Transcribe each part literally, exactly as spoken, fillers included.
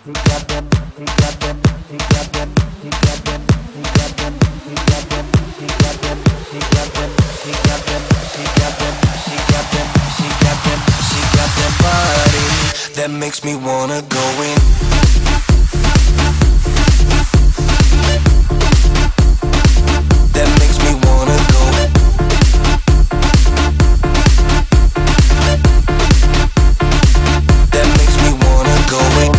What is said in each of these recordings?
That makes me wanna go in. That makes me wanna go. That makes me wanna go in.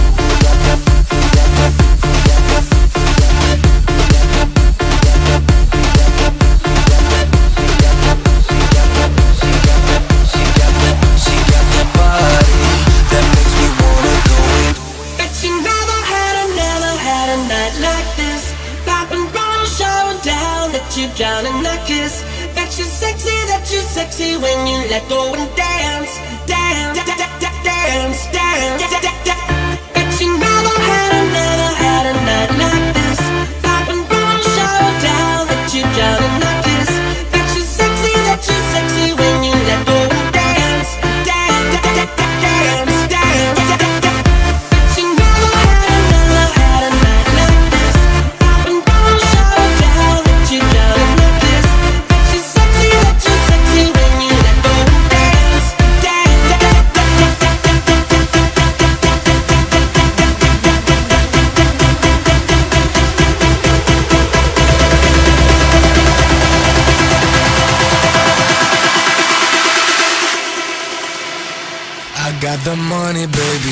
She got that, she got that body that makes me wanna go in. Bet you never had a, never had a night like this. Popping bottles, showing down that you drown in that kiss. Bet you're sexy, that you're sexy when you let go and dance, dance, da- da- da- dance, dance. da- da- da- Bet you never had a, never had a night like this. Popping bottles, showing down that you drown in that kiss. Bet you're sexy, that you're sexy when you let go and dance, dance, da- da- da- dance, dance. da- da- da- Bet you never had a, never had a night like this. Popping bottles, showing down that you drown in that kiss. Bet you're sexy, that you're sexy when you let go and dance, dance. da- da- da- da- da- da- da- da- da- da- I got the money, baby.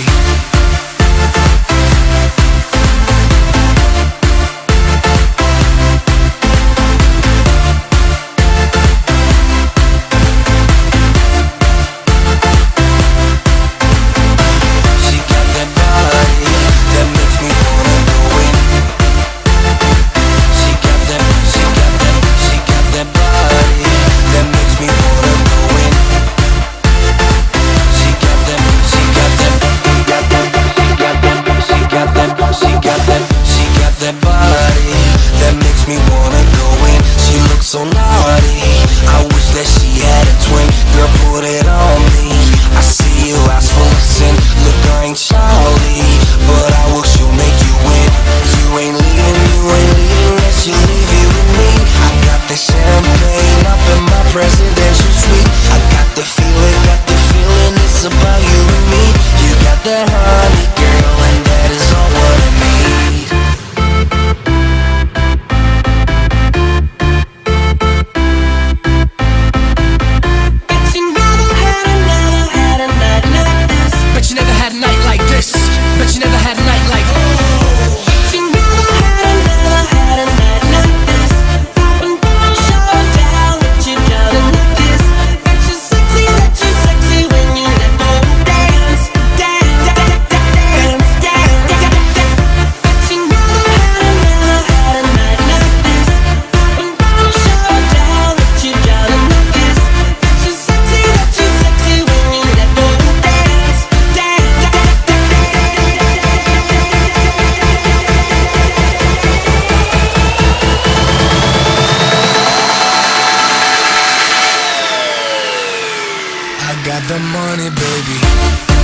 She got that body that makes me wanna go in. She got that, she got that, she got that body that makes me wanna go in. She got that, she got that, she got that, she got that, she got that, she got that body that makes me wanna go in. She looks so naughty, I wish that she had a twin. Girl, put it on me. I see you ask for a sin. Look, I ain't Charlie, but I will sure make you win. You ain't leaving, you ain't leaving, let you leave it with me. I got the champagne up in my presidential suite. I got the feeling, got the feeling, it's about you and me. You got that honey, girl, and that is all what I need. Bet you never had a, never had a night like this. Bet you never had a night like this. Bet you never had a night like Bet you never had a, never had a night like this. Popping bottles, showing down that you drown in that kiss. Bet you're sexy, that you're sexy when you let go and dance, dance, da- da- da- dance, dance. da- da- da- Bet you never had a, never had a night like this. Popping bottles, showing down that you drown in that kiss. Bet you're sexy, that you're sexy when you let go and dance, dance, da- da- da- I got the money, baby.